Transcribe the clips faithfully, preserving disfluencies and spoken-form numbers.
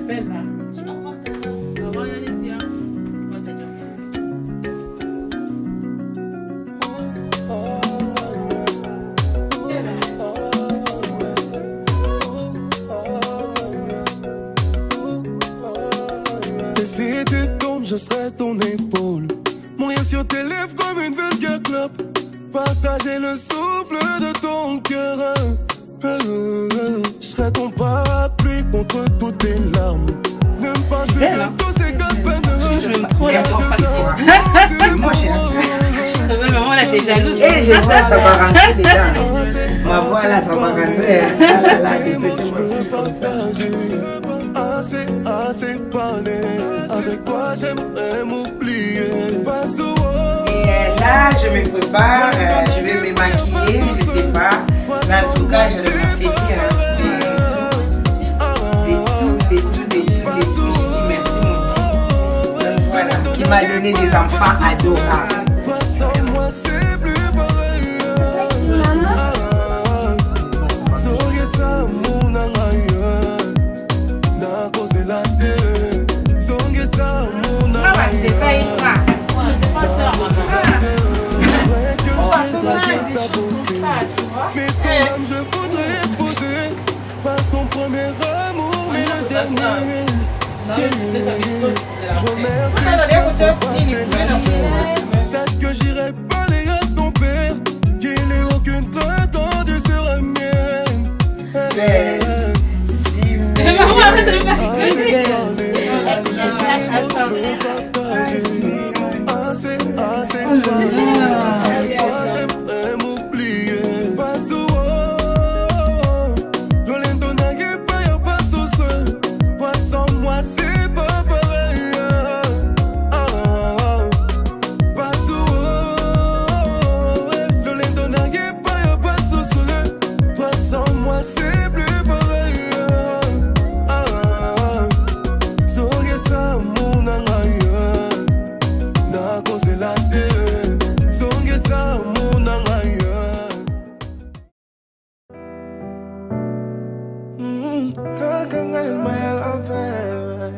m'appelle là. Au revoir, Tata. Au revoir, Alessia. C'est quoi ta dire? Et si tu tombes, je serai ton épaule. Mourir sur tes lèvres comme une vulgaire clope. Partager le souffle de ton cœur. Je serai ton parapluie contre toutes tes larmes. Ne me parle plus de tous ces gars peineux. Je m'aime trop la Moi, j'ai maman, là, t'es jalouse. Et je vois, ça va rentrer dedans. Ma voix, là, ça va rentrer. Là, là, là, tu peux te partager. Assez, assez parlé. Avec toi, j'aimerais m'oublier. Pas souvent. Et là, je me prépare. euh, Je vais me maquiller, je sais pas. Mais en tout cas, je vais me séduire. Des tout, des tout, des tout, des tout. Je dis merci, mon Dieu. Donc voilà, qui m'a donné des enfants adorables. Mais ton âme je voudrais épouser. Pas ton premier amour mais le dernier. Je remercie ceux qui ont passé la. Sache que j'irai parler à ton père. Qu'il n'ait aucune crainte quand tu seras mienne. Maman, arrête de me Assez, assez parlé. J'aimerais m'oublier. Pas souvent. L'olendo n'a pas y'a pas sous ce. Toi sans moi c'est pas pareil. Pas souvent. L'olendo n'a pas y'a pas sous ce. Toi sans moi c'est plus pareil. Soge sa mon angaya. Na cause la terre. Soge sa mon angaya. Kakanga el mayal enfer.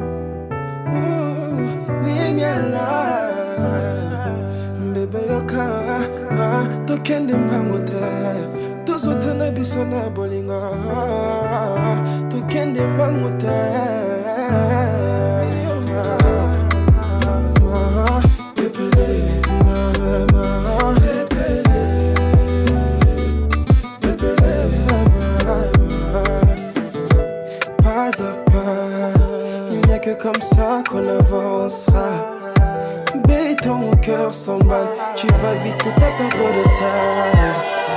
Ni miela. Bebe yoka. To kende mbangote. To zotana bisona bolinga. To kende mbangote. Comme ça qu'on avancera. Béton au cœur s'emballe. Tu vas vite pour pas perdre de taille.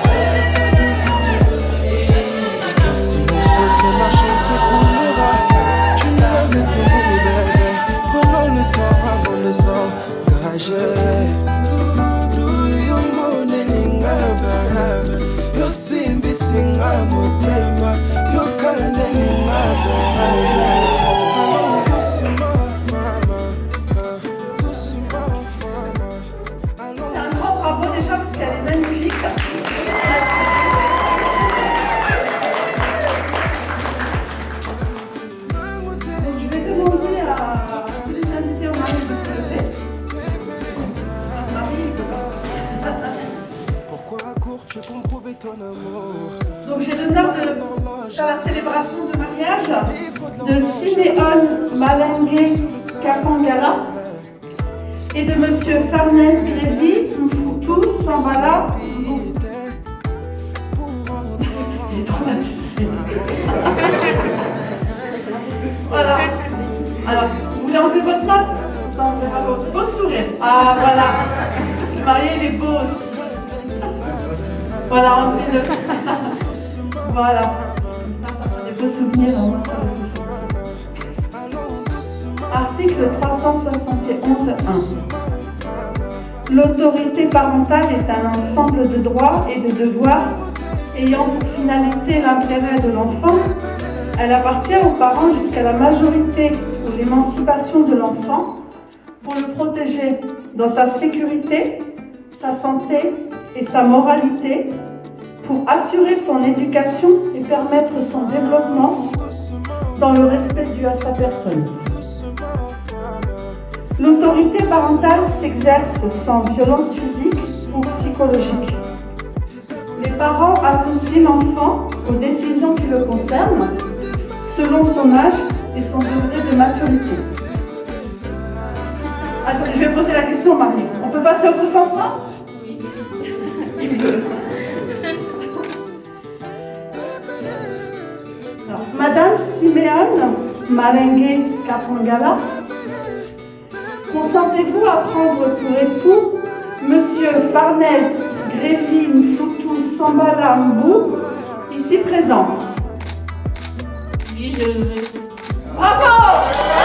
Si on se la chance s'écroulera. Tu ne l'avais plus mis, bébé. Prenons le temps avant de s'engager. Doudou, yo mone linga, bébé. Yo simbi singa motema. Yo kane linga, bébé. Parce qu'elle est magnifique. Je vais demander à l'invité au mari de se lever. Pourquoi à court tu peux prouver ton amour? Donc j'ai l'honneur de faire la célébration de mariage de Siméon Malengue Kapangala et de Monsieur Farnèse Grévy Mfoutou Sambala. Il est traumatisé. Voilà. Alors, vous voulez enlever votre masque? Non, on verra votre beau sourire. Ah, voilà. Le marié, il est beau aussi. Voilà, enlevez-le. Voilà. Ça, ça fera des beaux souvenirs. Au moins, ça va vous. Article trois cent soixante et onze un. L'autorité parentale est un ensemble de droits et de devoirs ayant pour finalité l'intérêt de l'enfant. Elle appartient aux parents jusqu'à la majorité ou l'émancipation de l'enfant pour le protéger dans sa sécurité, sa santé et sa moralité, pour assurer son éducation et permettre son développement, dans le respect dû à sa personne. L'autorité parentale s'exerce sans violence physique ou psychologique. Les parents associent l'enfant aux décisions qui le concernent selon son âge et son degré de maturité. Attendez, je vais poser la question, Marie. On peut passer au consentement? Oui. Il veut. Alors, Madame Siméone Malengue Kapangala, consentez-vous à prendre pour époux Monsieur Farnèse Grévy Mfoutou Sambala Mbou, ici présent? Oui, je le veux. Bravo!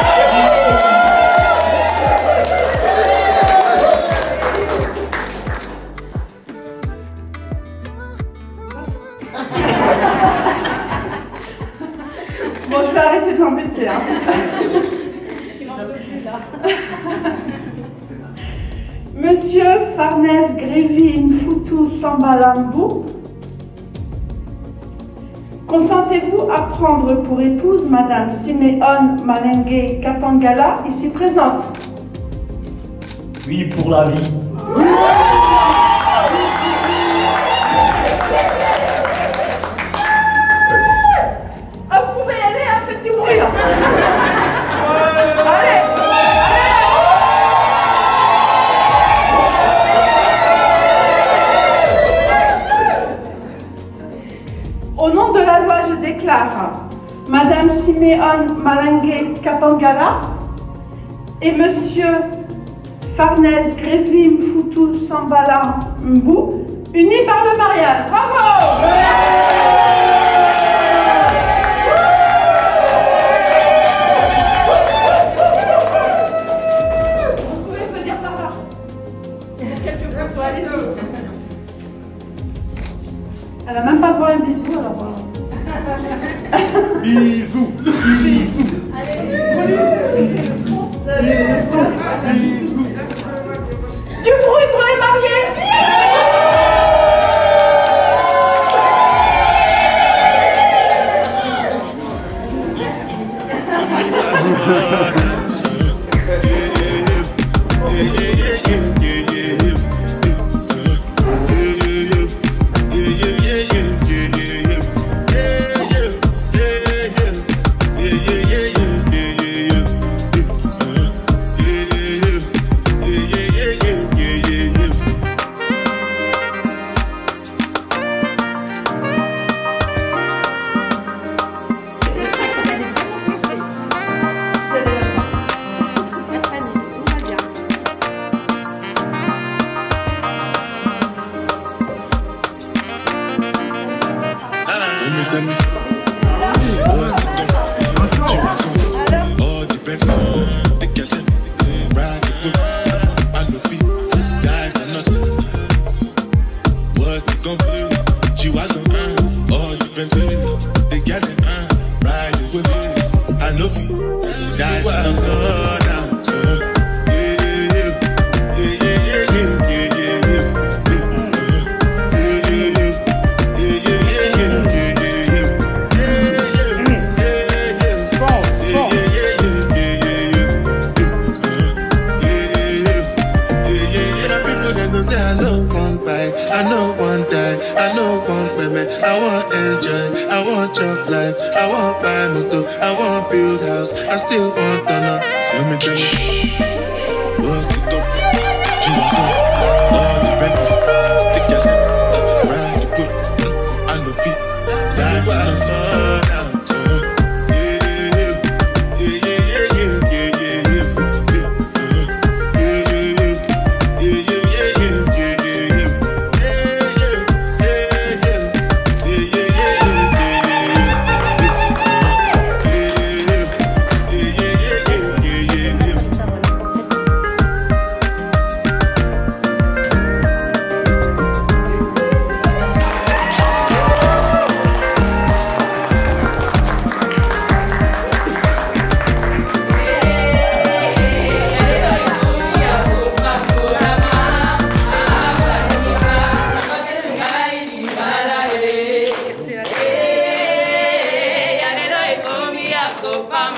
Bon, je vais arrêter de l'embêter. Hein. Monsieur Farnèse Grévy Mfoutou Sambala Mbou, consentez-vous à prendre pour épouse Madame Siméone Malengue Kapangala, ici présente? Oui, pour la vie. Ah, vous pouvez y aller, hein, faites du bruit. Là. Allez, allez. Au nom de la loi, je déclare Madame Siméone Malengue Kapangala et Monsieur Farnèse Grévy Mfoutou Sambala Mbou unis par le mariage. Bravo! Vous pouvez venir par là. Quelques photos, allez-y. Elle n'a même pas droit à un bisou, alors. Bisous, bisous. Du bruit pour les mariés.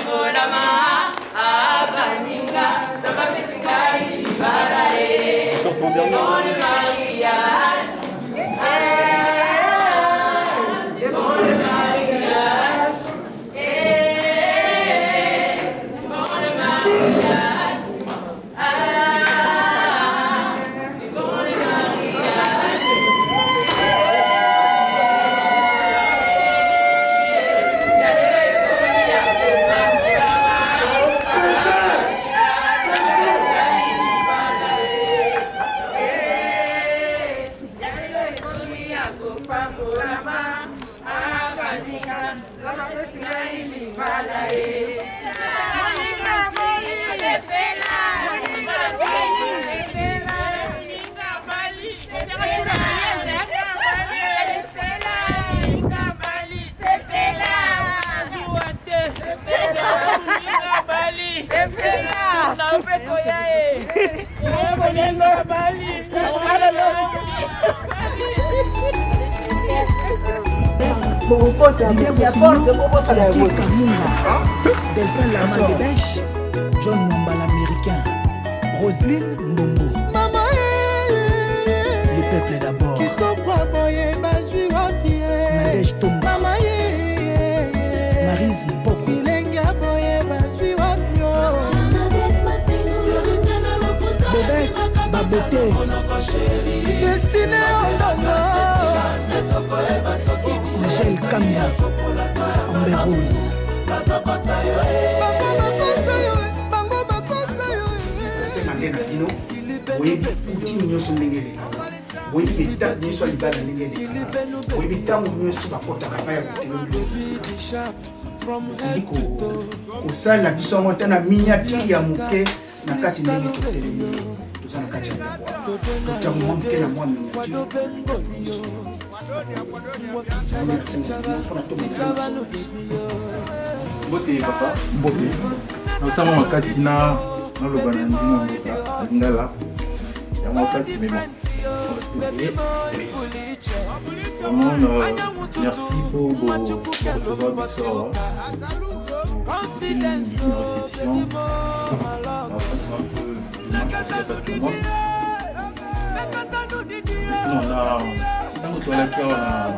Delphin Lama de Bêche, John Nomba l'américain, Roselyne Mbombo. Maman, le peuple d'abord. Nadège Tomba. Maryse Mpoko. Bobette, Baboté. Destiné Ondono. Michel Kanga. Amber Rose. Oui, outil nous sommes les gars. Oui, étape nous sommes les gars. Oui, étape nous sommes pas porter capable de ko ko sala biso montana miniature ya moke na kati ndenge to telemi to sana kati ya to tamu moke na mwa miniature. Bote papa, bote. Nous sommes en Cassina, dans le Banandi, à Ngala. Il y a mon cassi, mais bon. Vraiment, euh, merci pour vos recevoir du soir. C'était une réception. Après, c'est un peu dimanche, c'est pas tout le monde. On a cinq toilettes, on a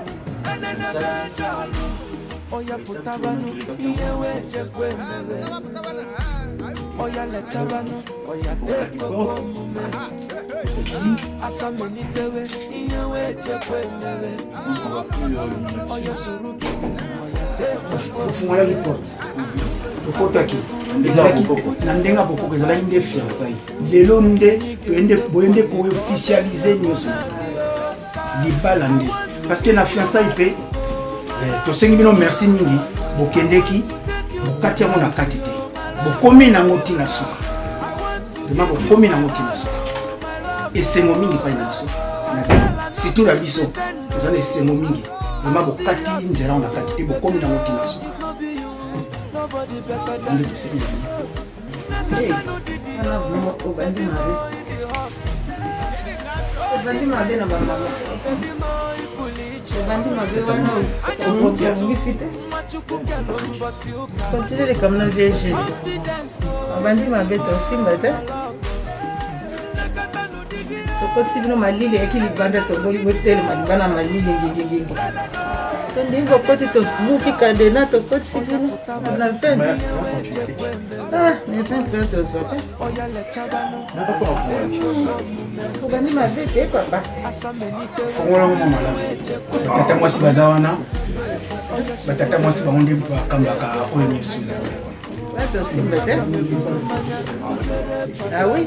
Oya putabanu, iyewe jekwemele. Oya lechabanu, oya teko mume. Asameni tewe, iyewe jekwemele. Oya suruki, oya teko. Ofungola li porte. Okota ki. Na ndenga boko ezala inde fiançailles. Lelo nde toende boende ko officialiser nyoso. Libala nde. Parce que na fiançailles pe to sengi bino merci mingi bokendeki bokati yango na kati te bokomi nango ntina suka dema bokomi nango ntina suka esengo mingi pai na biso surtout na biso tozala esengo mingi dema bokati nzela na kati te bokomi nango ntina suka nde tosengi Bandi mabe na bamba. Bandi mabe wana obongisi te. Continue comme na vieille. Bandi mabe to simba te. Tokoti bino malili ekili banda to boli botele malibana malili ngingi. So ndingo koti to buki kadena to koti bino na fen. Ah, ne fen que to to. Bandi mabe te papa. Fongola mama la. Tata mwasi bazawana. Batata mwasi baonde mpo akambaka oyo nyesu. Lato simba te. Ah oui.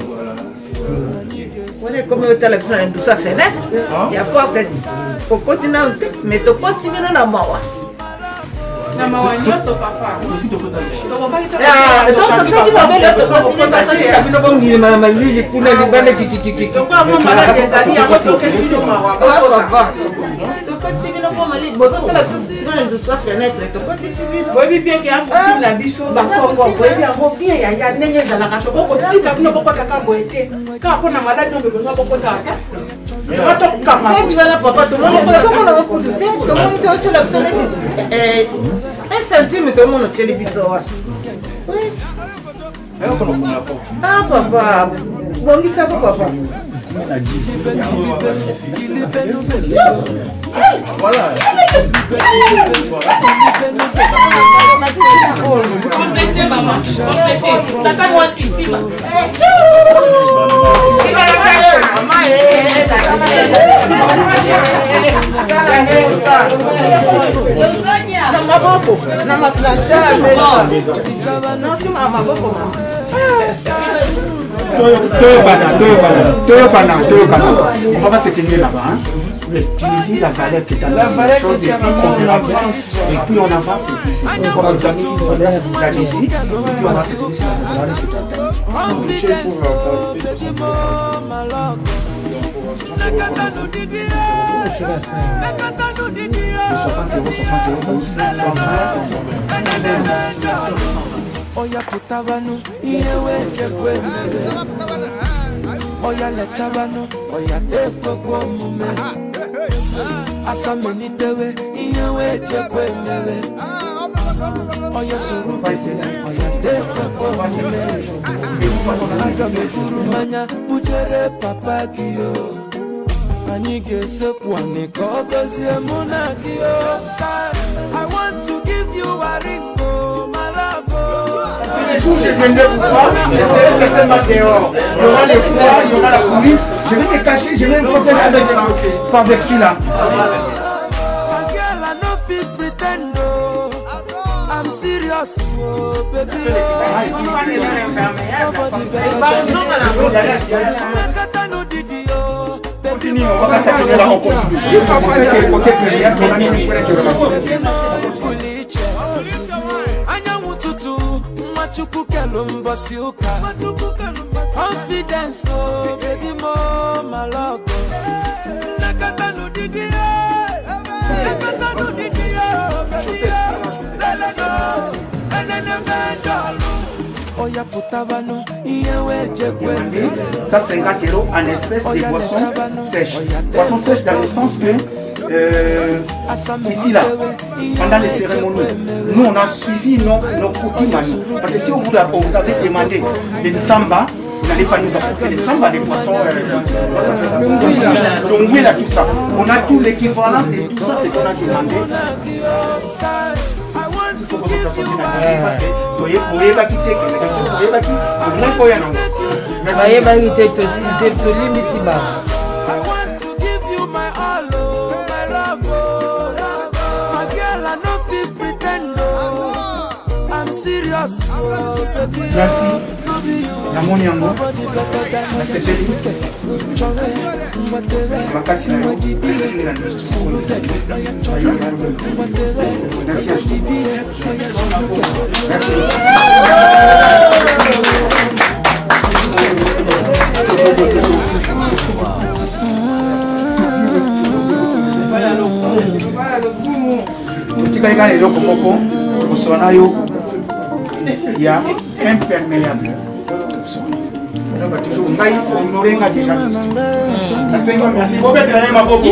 On est comme au téléphone, nous sommes fenêtre. Il y a pas de continent, mais tu peux t'y venir dans Mawa. Na mawanyo so papa. Ah, donc ça qui va bien te continuer parce que tu as vu le bon milieu maman lui les couleurs les balles qui qui qui. Donc moi maman des amis à votre quel kilo Mawa. Tu peux t'y venir pour Mali. Bon, donc là on a soit fenêtre, tu peux décider. Oui, bien qu'il y a un petit nabiso, bah, Congo, oui, bien, bien, il y a un nègre dans la carte, on peut dire qu'on n'a pas de boîtier. Quand on a malade, on peut pas beaucoup d'argent. Quand tu vas là, papa, tout le monde a beaucoup de temps. Tout le monde a la fenêtre. Un centime, tout le monde a télévision. Oui. Ah, papa. Bon, il s'en va, papa. Voilà. Complétez, maman. Complétez. Tata, moi aussi, si, maman. On va pas s'éteindre là-bas. Hein? Mais tu lui dis la valeur que tu as la chose et puis on avance. Et puis on avance et puis c'est comme on t'a mis la décide. Et puis on va s'éteindre sur la valeur que tu as. soixante euros, soixante euros, cent vingt, cent vingt. Oya putabanu, iyewe chekwe. Oya lechabanu, oya tekwe kwa mume. Asame tewe, iyewe chekwe mewe. Oya surupe, oya tekwe kwa mume. Agame kurumanya, bujere papa kiyo. Anige sekwa ni kogozi emuna kiyo. I want to give you a ring, my love. Les jours je viendrai vous voir, c'est certainement dehors. Il y aura les froids, il y aura la courir. Je vais me cacher, je vais me concentrer avec ça. Pas avec celui-là. I'm serious, baby. Continue, on va s'arrêter là, on continue. On sait que côté première, on a mis une couille qui va passer. Confidence, oh baby, more my love. Nakata no didi, nakata no didi, baby, let go, and then the Oya putabano, iyewe chekwe. Ça cinquante euros en espèces de boissons sèches. Boissons sèches dans le sens que euh, ici là, pendant les cérémonies, nous on a suivi nos, nos coutumes à nous. Parce que si vous, on vous avez demandé des Nzamba, vous n'allez pas nous apporter les Nzamba, des poissons, donc oui là tout ça. On a tout l'équivalent et tout ça c'est qu'on a demandé. Il faut que vous soyez parce que vous pouvez pas quitter, vous pouvez pas quitter, vous n'avez pas rien. Merci. Bah, il était tout limite bas. Merci. La Moniango. La Cécile. La Makasi Nayo. Merci à vous. Merci. Tika ika lelo komoko kosona yo ya imperméable. Ça va toujours ngai honorer nga déjà. La Seigneur merci beaucoup de la maboko.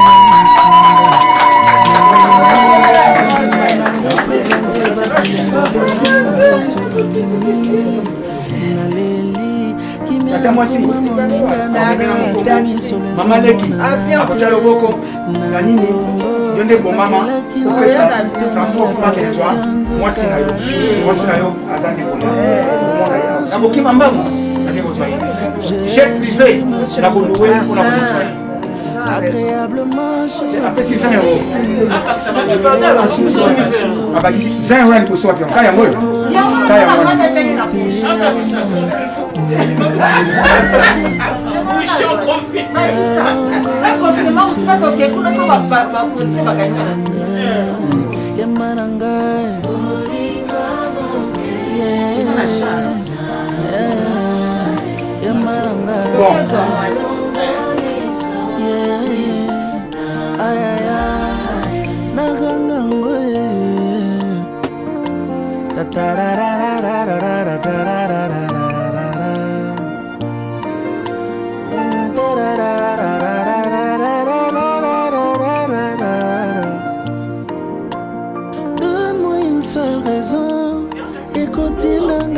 Tata moi si. Mama Leki. Akocha loboko. La nini. Yonde bon maman. Pour ça transport pour que toi. Moi si na yo. Moi si na yo azandi pour moi. Aboki mambango. J'ai privé la bonne louer pour la bonne nettoyer. Agréablement après c'est vingt euros. Ah bah ici vingt euros pour soi puis on kaya moi. Kaya moi. Bouchon confit. Un compliment, c'est pas ton kékou, ça va pas pousser va gagner. Bon. Donne-moi une seule raison et continue à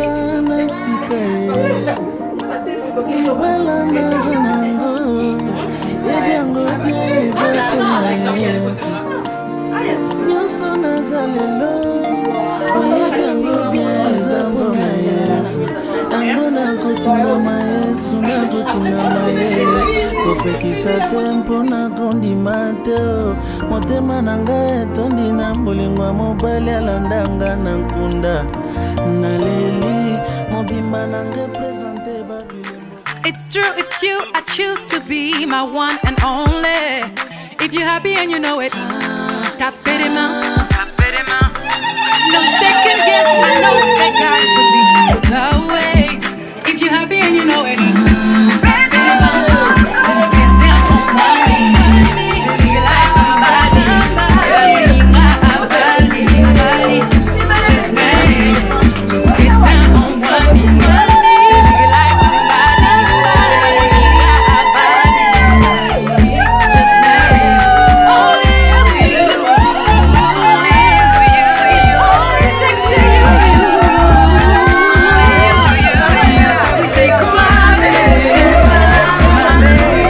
kopekisa tempo na kondima te motema na ngai etondi na bolingo ya mobali alandanga na nkunda naleli mobimba na ngai presente babile. It's true, it's you, I choose to be my one and only. If you're happy and you know it, tap it in my, no second guess, I know that God will lead you the way. If you're happy and you know it, tap it in my, just get down on one knee. Feel like somebody, somebody, somebody, somebody, just make, just get down on one knee. Feel like somebody, somebody, somebody, just marry only you, only you. It's all it takes to you. So we say, come on, come on,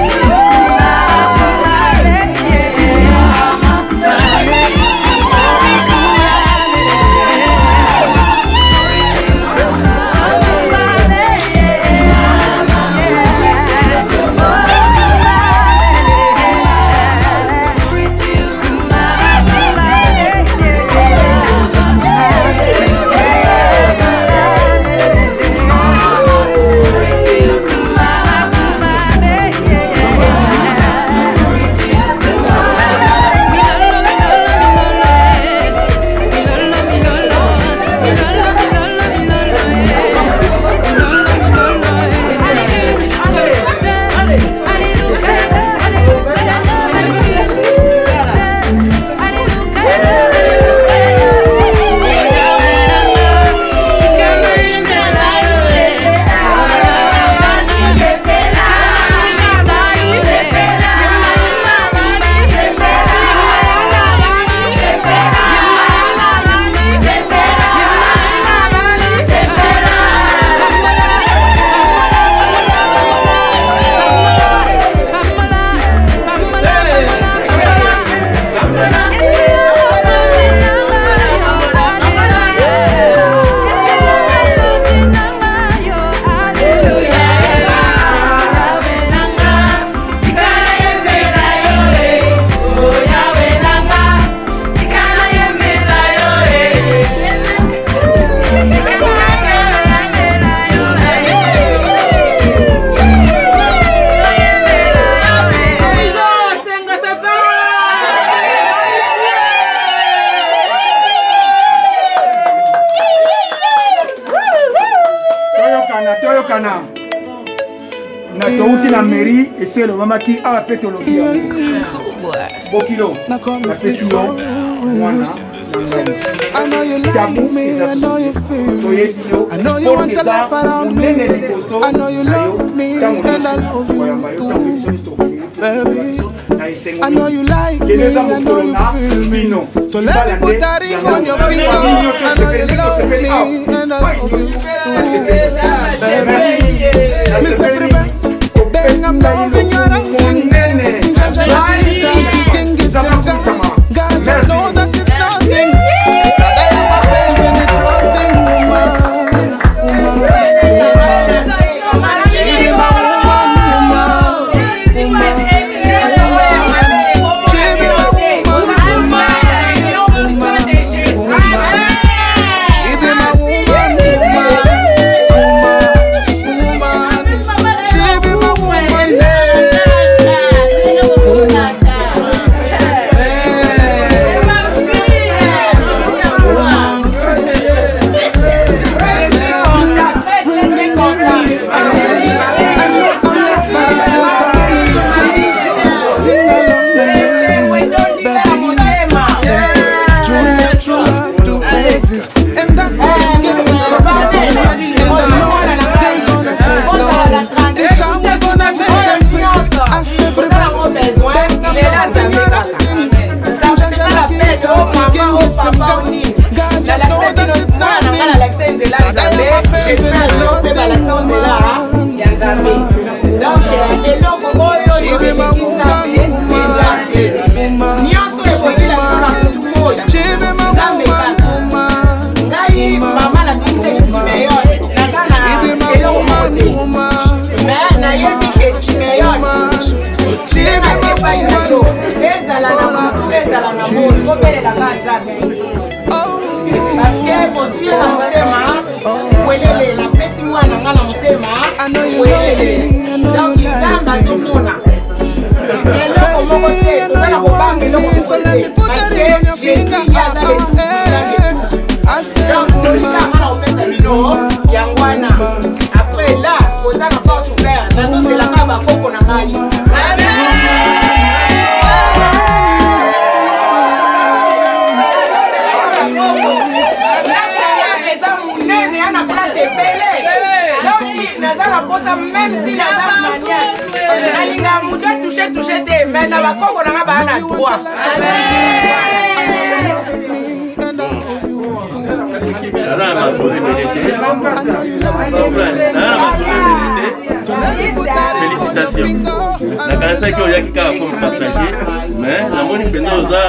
toyokana na touti na mairie ese elobamaki awa mpe tolobi bokilo napesi yo mwana I know you like me, I know you feel me, I know you want to laugh around me, I know you love me, and I love you too, baby. I know you like me, I know you feel me, so let me put that ring on your finger. I know you love me, and I love you too, baby. Me say prevent, bang, I'm loving your ring, God just know that it's nothing. Woman, vaccin de la Nzambe, j'espère que l'on peut balancer de là, ya Nzambe. Donc, eloko oyo yoyeki Nzambe, ezate. Nyonso ekoki la kola Nzambe kaka. Ngai, mama na bise Simeon, naza na eloko moko te. Mais nayebi ke Simeon, nde nakepai na yo, ezala na motu, ezala na moni, kobelelaka Nzambe. Parce que bozwi na motema, welele, napesi mwana nga na motema, welele. Donc, Nzambe azomona. Eloko moko te, toza na kobanga eloko moko te. Parce que Jésus aza Nzambe. Donc, tolika nga na kopesa bino, yango wana. Après là, oza na porte ouverte, nazozelaka bakoko na ngai. Même si la dame manière, nalinga muda toucher toucher tes mains, na bakoko na ba na droit. Félicitations. La caresse qui a qui comme passager, mais la moni penosa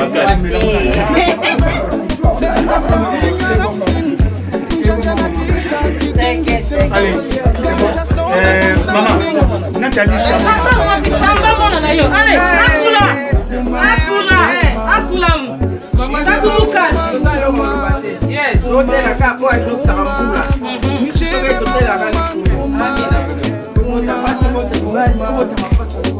Allez, c'est bon. Euh, maman, Nathalie Chama. Allez, Akula, Akula, Akula. Maman, ça tout nous cache. Yes, hôtel à Cap, ouais, donc ça va couler. Je vais hôtel à Cap. Amina. Comment t'as passé votre courage? Comment t'as passé?